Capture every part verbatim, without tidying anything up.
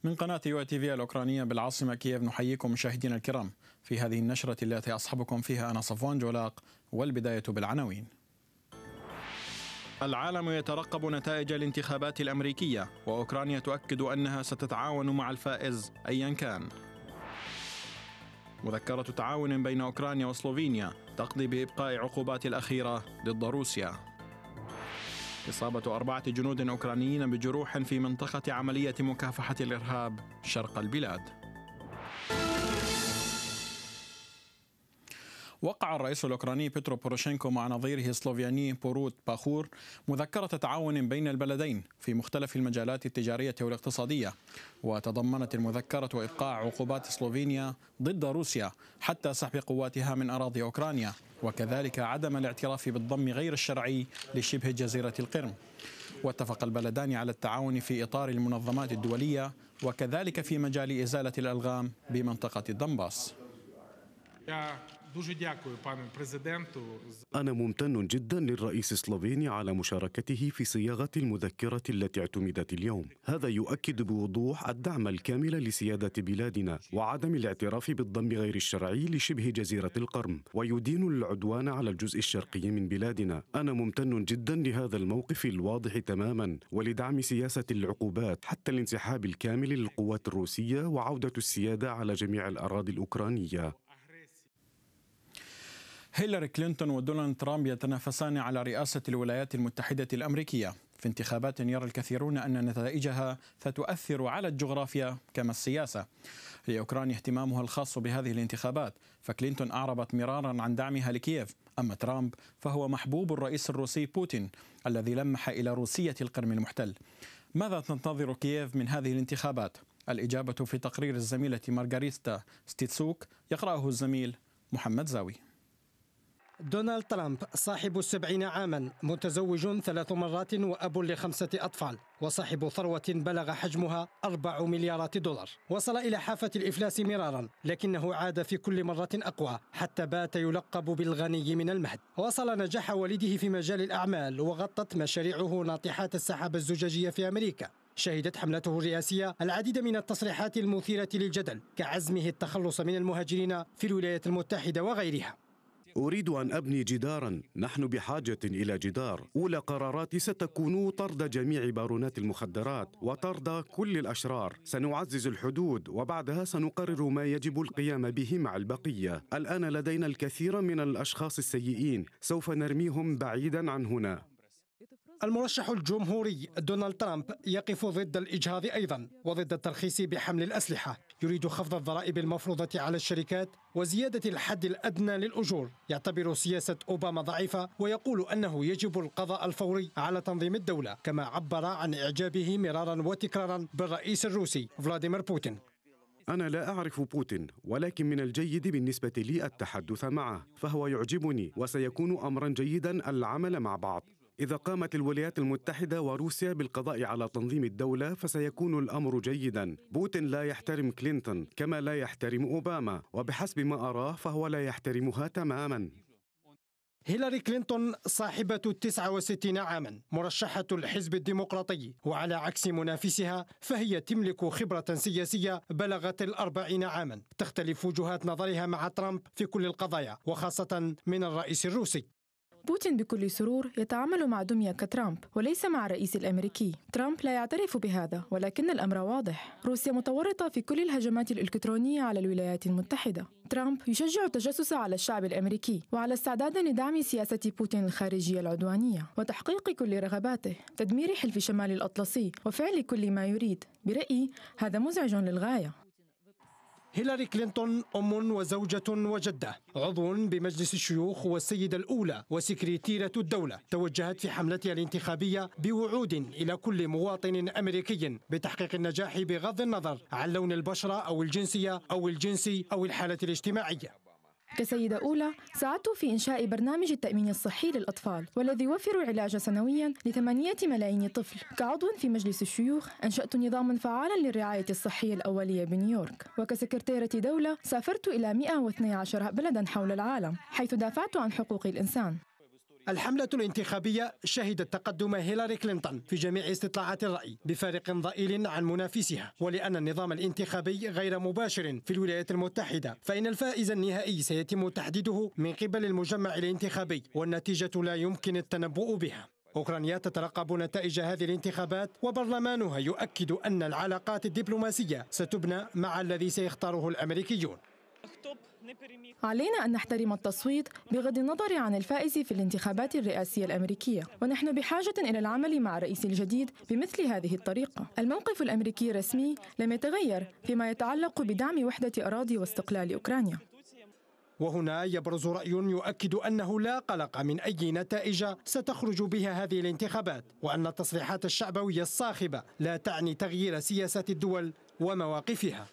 من قناة يو تي في الأوكرانية بالعاصمة كييف نحييكم مشاهدينا الكرام في هذه النشرة التي أصحبكم فيها أنا صفوان جولاق، والبداية بالعناوين. العالم يترقب نتائج الانتخابات الأمريكية، وأوكرانيا تؤكد أنها ستتعاون مع الفائز أيا كان. مذكرة تعاون بين أوكرانيا وسلوفينيا تقضي بإبقاء عقوبات الأخيرة ضد روسيا. إصابة أربعة جنود أوكرانيين بجروح في منطقة عملية مكافحة الإرهاب شرق البلاد. وقع الرئيس الأوكراني بيترو بوروشينكو مع نظيره السلوفيني بوروت باخور مذكرة تعاون بين البلدين في مختلف المجالات التجارية والاقتصادية، وتضمنت المذكرة إبقاء عقوبات سلوفينيا ضد روسيا حتى سحب قواتها من أراضي أوكرانيا، وكذلك عدم الاعتراف بالضم غير الشرعي لشبه جزيرة القرم. واتفق البلدان على التعاون في إطار المنظمات الدولية وكذلك في مجال إزالة الألغام بمنطقة الدنباس. أنا ممتن جدا للرئيس السلوفيني على مشاركته في صياغة المذكرة التي اعتمدت اليوم. هذا يؤكد بوضوح الدعم الكامل لسيادة بلادنا وعدم الاعتراف بالضم غير الشرعي لشبه جزيرة القرم، ويدين العدوان على الجزء الشرقي من بلادنا. أنا ممتن جدا لهذا الموقف الواضح تماما ولدعم سياسة العقوبات حتى الانسحاب الكامل للقوات الروسية وعودة السيادة على جميع الأراضي الأوكرانية. هيلاري كلينتون ودونالد ترامب يتنافسان على رئاسة الولايات المتحدة الأمريكية في انتخابات يرى الكثيرون أن نتائجها ستؤثر على الجغرافيا كما السياسة. لأوكرانيا اهتمامها الخاص بهذه الانتخابات، فكلينتون أعربت مرارا عن دعمها لكييف، أما ترامب فهو محبوب الرئيس الروسي بوتين الذي لمح إلى روسية القرم المحتل. ماذا تنتظر كييف من هذه الانتخابات؟ الإجابة في تقرير الزميلة مارغاريتا ستيتسوك، يقرأه الزميل محمد زاوي. دونالد ترامب صاحب السبعين عاما، متزوج ثلاث مرات وأب لخمسة أطفال، وصاحب ثروة بلغ حجمها أربع مليارات دولار. وصل إلى حافة الإفلاس مرارا، لكنه عاد في كل مرة أقوى حتى بات يلقب بالغني من المهد. وصل نجاح والده في مجال الأعمال، وغطت مشاريعه ناطحات السحاب الزجاجية في أمريكا. شهدت حملته الرئاسية العديد من التصريحات المثيرة للجدل، كعزمه التخلص من المهاجرين في الولايات المتحدة وغيرها. أريد أن أبني جداراً، نحن بحاجة إلى جدار. أولى قراراتي ستكون طرد جميع بارونات المخدرات وطرد كل الأشرار. سنعزز الحدود وبعدها سنقرر ما يجب القيام به مع البقية. الآن لدينا الكثير من الأشخاص السيئين، سوف نرميهم بعيداً عن هنا. المرشح الجمهوري دونالد ترامب يقف ضد الإجهاض أيضا وضد الترخيص بحمل الأسلحة. يريد خفض الضرائب المفروضة على الشركات وزيادة الحد الأدنى للأجور. يعتبر سياسة أوباما ضعيفة ويقول أنه يجب القضاء الفوري على تنظيم الدولة، كما عبر عن إعجابه مرارا وتكرارا بالرئيس الروسي فلاديمير بوتين. أنا لا أعرف بوتين، ولكن من الجيد بالنسبة لي التحدث معه، فهو يعجبني وسيكون أمرا جيدا العمل مع بعض. إذا قامت الولايات المتحدة وروسيا بالقضاء على تنظيم الدولة فسيكون الأمر جيدا. بوتين لا يحترم كلينتون كما لا يحترم أوباما، وبحسب ما أراه فهو لا يحترمها تماما. هيلاري كلينتون صاحبة تسعة وستين عاما، مرشحة الحزب الديمقراطي، وعلى عكس منافسها فهي تملك خبرة سياسية بلغت الأربعين عاما. تختلف وجهات نظرها مع ترامب في كل القضايا، وخاصة من الرئيس الروسي. بوتين بكل سرور يتعامل مع دمية كترامب وليس مع الرئيس الأمريكي. ترامب لا يعترف بهذا، ولكن الأمر واضح. روسيا متورطة في كل الهجمات الإلكترونية على الولايات المتحدة. ترامب يشجع التجسس على الشعب الأمريكي وعلى استعداد لدعم سياسة بوتين الخارجية العدوانية وتحقيق كل رغباته، تدمير حلف شمال الأطلسي وفعل كل ما يريد. برأيي هذا مزعج للغاية. هيلاري كلينتون أم وزوجة وجدة، عضو بمجلس الشيوخ والسيدة الأولى وسكرتيرة الدولة. توجهت في حملتها الانتخابية بوعود إلى كل مواطن أمريكي بتحقيق النجاح بغض النظر عن لون البشرة أو الجنسية أو الجنس أو الحالة الاجتماعية. كسيدة أولى ساعدت في إنشاء برنامج التأمين الصحي للأطفال والذي يوفر العلاج سنوياً لثمانية ملايين طفل. كعضو في مجلس الشيوخ أنشأت نظاماً فعالاً للرعاية الصحية الأولية بنيويورك. وكسكرتيرة دولة سافرت إلى مئة واثني عشر بلداً حول العالم حيث دافعت عن حقوق الإنسان. الحملة الانتخابية شهدت تقدم هيلاري كلينتون في جميع استطلاعات الرأي بفارق ضئيل عن منافسها، ولأن النظام الانتخابي غير مباشر في الولايات المتحدة فإن الفائز النهائي سيتم تحديده من قبل المجمع الانتخابي، والنتيجة لا يمكن التنبؤ بها. أوكرانيا تترقب نتائج هذه الانتخابات، وبرلمانها يؤكد أن العلاقات الدبلوماسية ستبنى مع الذي سيختاره الأمريكيون. علينا أن نحترم التصويت بغض النظر عن الفائز في الانتخابات الرئاسية الأمريكية، ونحن بحاجة إلى العمل مع الرئيس الجديد بمثل هذه الطريقة. الموقف الأمريكي الرسمي لم يتغير فيما يتعلق بدعم وحدة أراضي واستقلال أوكرانيا. وهنا يبرز رأي يؤكد أنه لا قلق من أي نتائج ستخرج بها هذه الانتخابات، وأن التصريحات الشعبوية الصاخبة لا تعني تغيير سياسات الدول ومواقفها.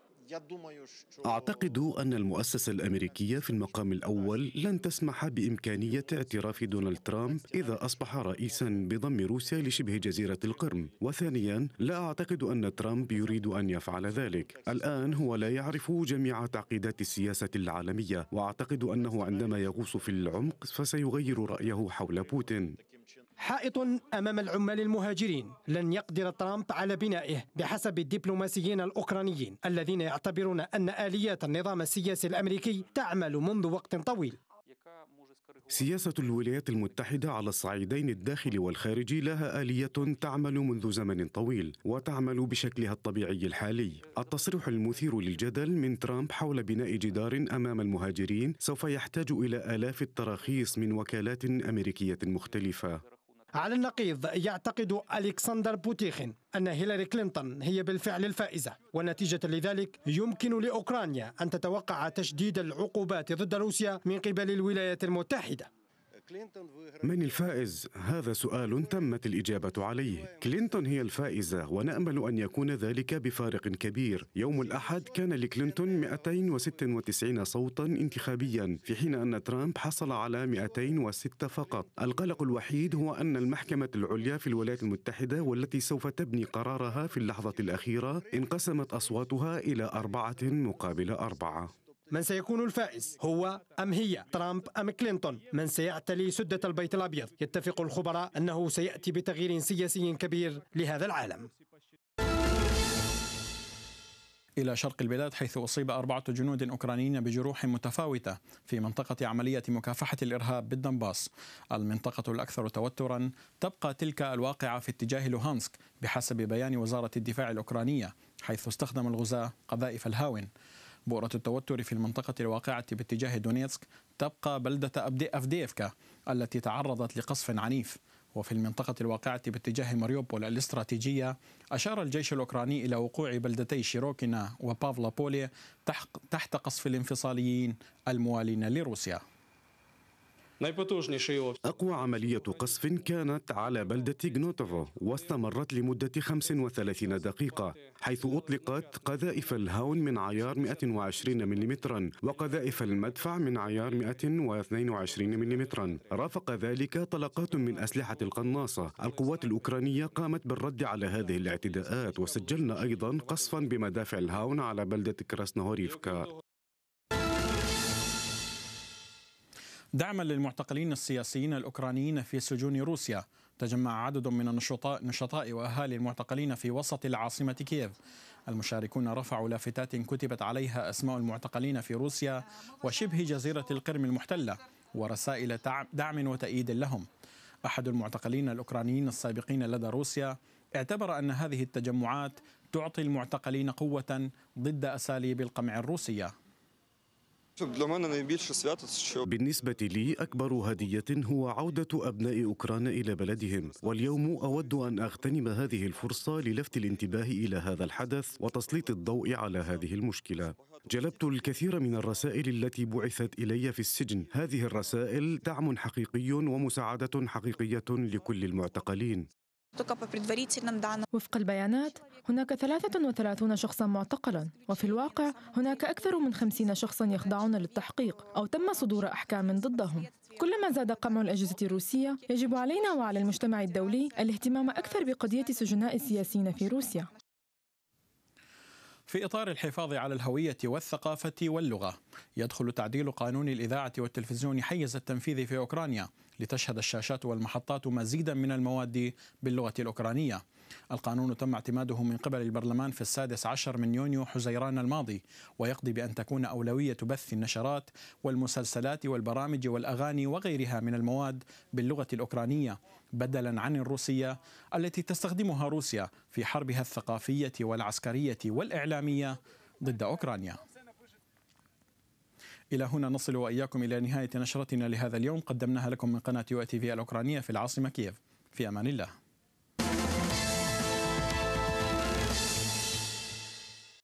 أعتقد أن المؤسسة الأمريكية في المقام الأول لن تسمح بإمكانية اعتراف دونالد ترامب إذا أصبح رئيساً بضم روسيا لشبه جزيرة القرم، وثانياً لا أعتقد أن ترامب يريد أن يفعل ذلك. الآن هو لا يعرف جميع تعقيدات السياسة العالمية، وأعتقد أنه عندما يغوص في العمق فسيغير رأيه حول بوتين. حائط أمام العمال المهاجرين لن يقدر ترامب على بنائه بحسب الدبلوماسيين الأوكرانيين الذين يعتبرون أن آليات النظام السياسي الأمريكي تعمل منذ وقت طويل. سياسة الولايات المتحدة على الصعيدين الداخلي والخارجي لها آلية تعمل منذ زمن طويل وتعمل بشكلها الطبيعي الحالي. التصريح المثير للجدل من ترامب حول بناء جدار أمام المهاجرين سوف يحتاج إلى آلاف التراخيص من وكالات أمريكية مختلفة. على النقيض يعتقد ألكسندر بوتيخين أن هيلاري كلينتون هي بالفعل الفائزة، ونتيجة لذلك يمكن لأوكرانيا أن تتوقع تشديد العقوبات ضد روسيا من قبل الولايات المتحدة. من الفائز؟ هذا سؤال تمت الإجابة عليه. كلينتون هي الفائزة، ونأمل أن يكون ذلك بفارق كبير. يوم الأحد كان لكلينتون مئتين وستة وتسعين صوتا انتخابيا، في حين أن ترامب حصل على مئتين وستة فقط. القلق الوحيد هو أن المحكمة العليا في الولايات المتحدة والتي سوف تبني قرارها في اللحظة الأخيرة انقسمت أصواتها إلى أربعة مقابل أربعة. من سيكون الفائز؟ هو أم هي؟ ترامب أم كلينتون؟ من سيعتلي سدة البيت الأبيض؟ يتفق الخبراء أنه سيأتي بتغيير سياسي كبير لهذا العالم. إلى شرق البلاد، حيث أصيب أربعة جنود أوكرانيين بجروح متفاوتة في منطقة عملية مكافحة الإرهاب بالدنباس. المنطقة الأكثر توترا تبقى تلك الواقعة في اتجاه لوهانسك بحسب بيان وزارة الدفاع الأوكرانية، حيث استخدم الغزاة قذائف الهاون. بؤرة التوتر في المنطقة الواقعة باتجاه دونيتسك تبقى بلدة أفديفكا التي تعرضت لقصف عنيف. وفي المنطقة الواقعة باتجاه ماريوبول الاستراتيجية أشار الجيش الأوكراني إلى وقوع بلدتي شيروكينا وبافلابولي تحت قصف الانفصاليين الموالين لروسيا. أقوى عملية قصف كانت على بلدة غنوتوفو واستمرت لمدة خمس وثلاثين دقيقة، حيث أطلقت قذائف الهاون من عيار مئة وعشرين ملم وقذائف المدفع من عيار مئة واثنين وعشرين ملم. رافق ذلك طلقات من أسلحة القناصة. القوات الأوكرانية قامت بالرد على هذه الاعتداءات، وسجلنا أيضا قصفا بمدافع الهاون على بلدة كراسنوهوريفكا. دعما للمعتقلين السياسيين الأوكرانيين في سجون روسيا، تجمع عدد من النشطاء نشطاء وأهالي المعتقلين في وسط العاصمة كييف. المشاركون رفعوا لافتات كتبت عليها أسماء المعتقلين في روسيا وشبه جزيرة القرم المحتلة ورسائل دعم وتأييد لهم. أحد المعتقلين الأوكرانيين السابقين لدى روسيا اعتبر أن هذه التجمعات تعطي المعتقلين قوة ضد أساليب القمع الروسية. بالنسبة لي أكبر هدية هو عودة أبناء أوكرانيا إلى بلدهم، واليوم أود أن أغتنم هذه الفرصة للفت الانتباه إلى هذا الحدث وتسليط الضوء على هذه المشكلة. جلبت الكثير من الرسائل التي بعثت إلي في السجن. هذه الرسائل دعم حقيقي ومساعدة حقيقية لكل المعتقلين. وفق البيانات هناك ثلاثة وثلاثين شخصا معتقلا، وفي الواقع هناك أكثر من خمسين شخصا يخضعون للتحقيق أو تم صدور أحكام ضدهم. كلما زاد قمع الأجهزة الروسية يجب علينا وعلى المجتمع الدولي الاهتمام أكثر بقضية سجناء السياسيين في روسيا. في إطار الحفاظ على الهوية والثقافة واللغة، يدخل تعديل قانون الإذاعة والتلفزيون حيز التنفيذ في أوكرانيا لتشهد الشاشات والمحطات مزيدا من المواد باللغة الأوكرانية. القانون تم اعتماده من قبل البرلمان في السادس عشر من يونيو حزيران الماضي، ويقضي بأن تكون أولوية بث النشرات والمسلسلات والبرامج والأغاني وغيرها من المواد باللغة الأوكرانية بدلا عن الروسية التي تستخدمها روسيا في حربها الثقافية والعسكرية والإعلامية ضد أوكرانيا. إلى هنا نصل وإياكم إلى نهاية نشرتنا لهذا اليوم، قدمناها لكم من قناة يو تي في الأوكرانية في العاصمة كييف. في أمان الله.